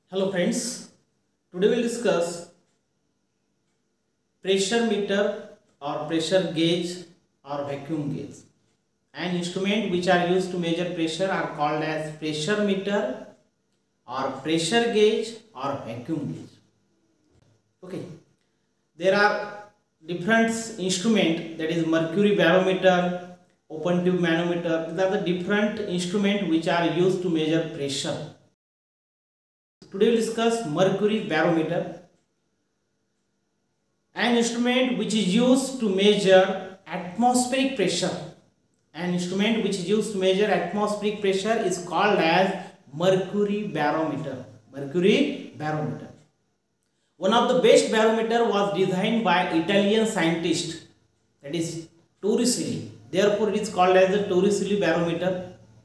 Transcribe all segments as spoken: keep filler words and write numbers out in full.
Hello friends, today we will discuss pressure meter or pressure gauge or vacuum gauge. An instrument which are used to measure pressure are called as pressure meter or pressure gauge or vacuum gauge. Okay, there are different instruments, that is mercury barometer, open tube manometer. These are the different instruments which are used to measure pressure. Today we will discuss mercury barometer, an instrument which is used to measure atmospheric pressure. An instrument which is used to measure atmospheric pressure is called as mercury barometer. Mercury barometer. One of the best barometer was designed by Italian scientist, that is Torricelli. Therefore, it is called as the Torricelli barometer.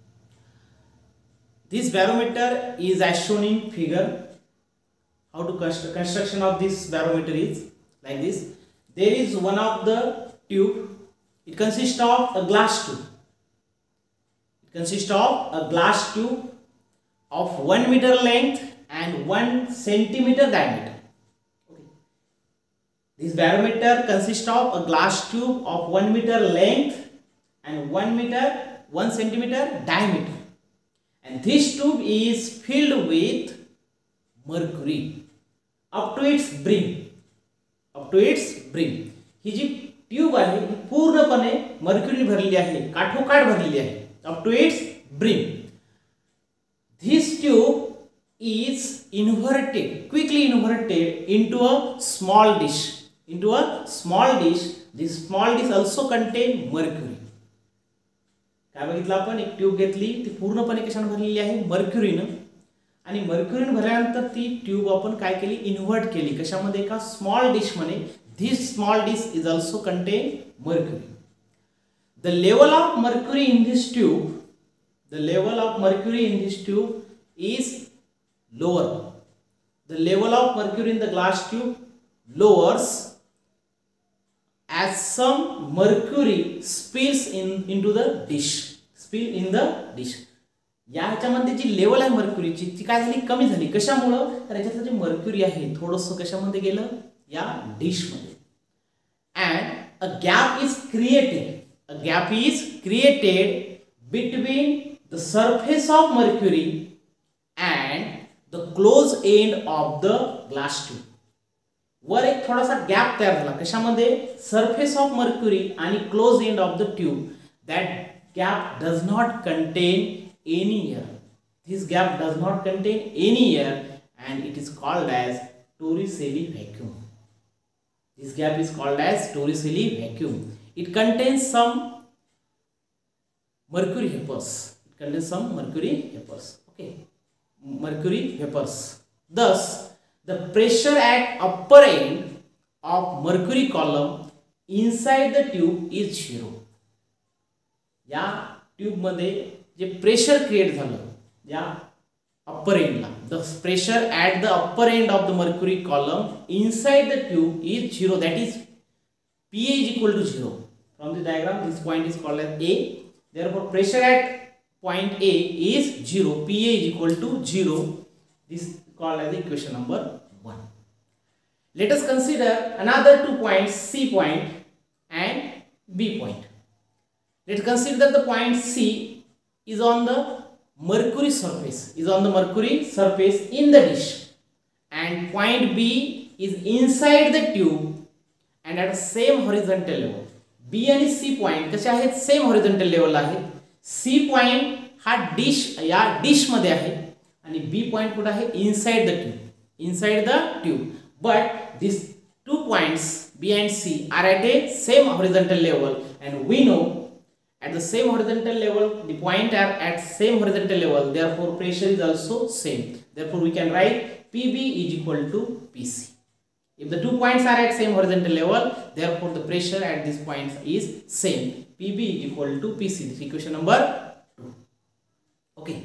This barometer is as shown in figure. How to construct construction of this barometer is like this. There is one of the tube. It consists of a glass tube. It consists of a glass tube of one meter length and one centimeter diameter. Okay. This barometer consists of a glass tube of one meter length and one meter one centimeter diameter. And this tube is filled with mercury up to its brim. Up to its brim. ही जी tube आहे ही पूर्णपणे mercury भरलेली आहे, काठोकाठ भरलेली आहे, up to its brim. This tube is inverted, quickly inverted into a small dish. Into a small dish. This small dish also contain mercury. काय बघितलं आपण, एक ट्यूब घेतली, ती पूर्णपणे कशाने भरलेली आहे, मर्क्युरीनं. आणि मर्क्युरीनं भरल्यानंतर ती ट्यूब आपण काय केली, इन्व्हर्ट केली कशामध्ये, एका स्मॉल डिश मध्ये. This small dish is also contain mercury. The level of mercury in this tube the level of mercury in this tube is lower. The level of mercury in the glass tube lowers as some mercury spills in into the dish. Spill in the dish. या ह्याच्यामध्ये जी level आहे मर्क्युरीची ती काय झाली, कमी झाली. कशामुळं, तर याच्यातलं जे मर्क्युरी आहे थोडंसं कशामध्ये गेलं, या डिश मध्ये. And a gap is created a gap is created between the surface of mercury and the close end of the glass tube. वर एक थोडासा गॅप तयार झाला कशामध्ये, सरफेस ऑफ मर्क्युरी आणि close end of the tube. That gap does not contain any air. This gap does not contain any air and it is called as Torricelli vacuum. This gap is called as Torricelli vacuum. It contains some mercury vapors. It contains some mercury vapors. Okay, mercury vapors. Thus, the pressure at upper end of mercury column inside the tube is zero. या tube मध्ये जे pressure create झालं या upper एंडला, the pressure at the upper end of the mercury column inside the tube is zero. That is P A is equal to zero. From the diagram this point is called as A. Therefore pressure at point A is zero. P A is equal to zero. This called as equation number one. Let us consider another two points, C point and B point. Let's consider the point C is on the mercury surface, is on the mercury surface in the dish, and point B is inside the tube and at the same horizontal level. B आणि C point कसे आहेत, same horizontal level आहेत. C point हा dish या dish मध्ये आहे आणि B point कुठे आहे, inside the tube, inside the tube. But these two points B and C are at a same horizontal level, and we know at the same horizontal level the point are at same horizontal level, therefore pressure is also same. Therefore we can write P B is equal to P C. If the two points are at same horizontal level, therefore the pressure at these points is same. P B is equal to P C. This is equation number two. Okay,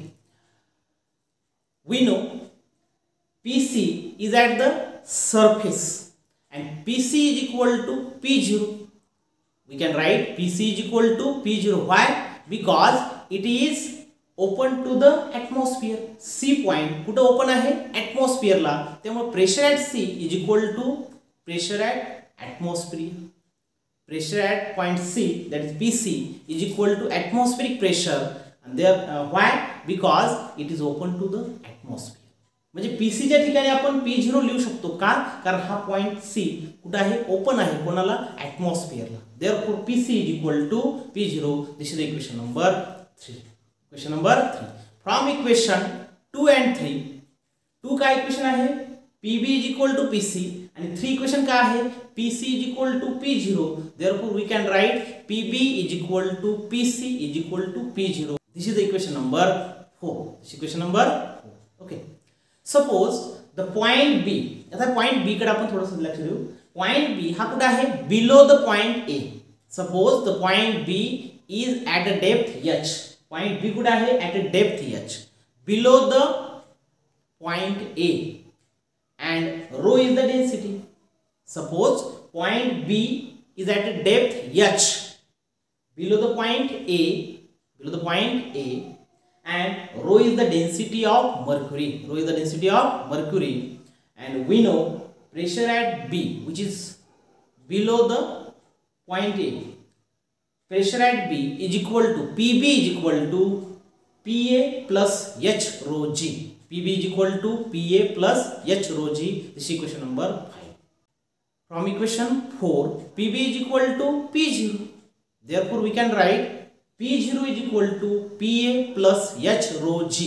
we know P C is at the surface and P C is equal to P zero. We can write P C is equal to P zero. Why? Because it is open to the atmosphere. C point कुठं open आहे? ॲटमॉस्फिअरला. त्यामुळे pressure at C is equal to pressure at atmosphere. Pressure at point C, that is P C, is equal to atmospheric pressure, and there uh, why? Because it is open to the atmosphere. म्हणजे P C च्या ठिकाणी आपण P zero लिहू शकतो. का? कारण हा point C कुठे आहे? ओपन आहे. कोणाला? ॲटमॉस्फिअरला. Therefore P C is equal to P zero. This is the equation number three. Question number three. From equation two and three, two का इक्वेशन आहे? P B is equal to P C आणि three equation का आहे? P C is equal to P zero. Therefore we can write P B is equal to P C is equal to P zero. This is the equation number four. This is equation number four. Okay. Suppose the point B. आता point B कडे आपण थोडंसं लक्ष देऊ. Point B हा कुठे आहे? Below the point A. Suppose the point B is at a depth H. Point B कुठे आहे? At a depth H. Below the point A. And rho is the density. Suppose point B is at a depth H below the point A, below the point A, and rho is the density of mercury. Rho is the density of mercury, and we know pressure at B, which is below the point A. Pressure at B is equal to P B is equal to P A plus H rho G. P B is equal to P A plus H rho G. This is equation number five. From equation four, P B is equal to P zero. Therefore, we can write P zero is equal to P A plus H rho G.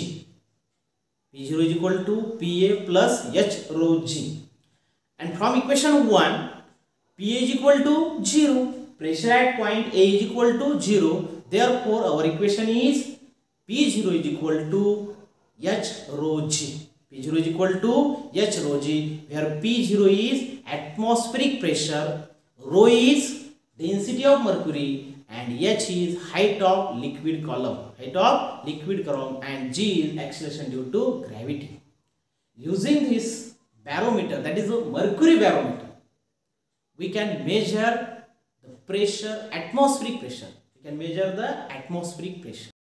P zero is equal to P A plus H rho G. And from equation one, P A is equal to zero. Pressure at point A is equal to zero. Therefore, our equation is P zero is equal to H rho G. P zero is equal to H rho G, where P zero is atmospheric pressure, rho is density of mercury, and H is height of liquid column. Height of liquid column, and G is acceleration due to gravity. Using this barometer, that is a mercury barometer, we can measure the pressure, atmospheric pressure. We can measure the atmospheric pressure.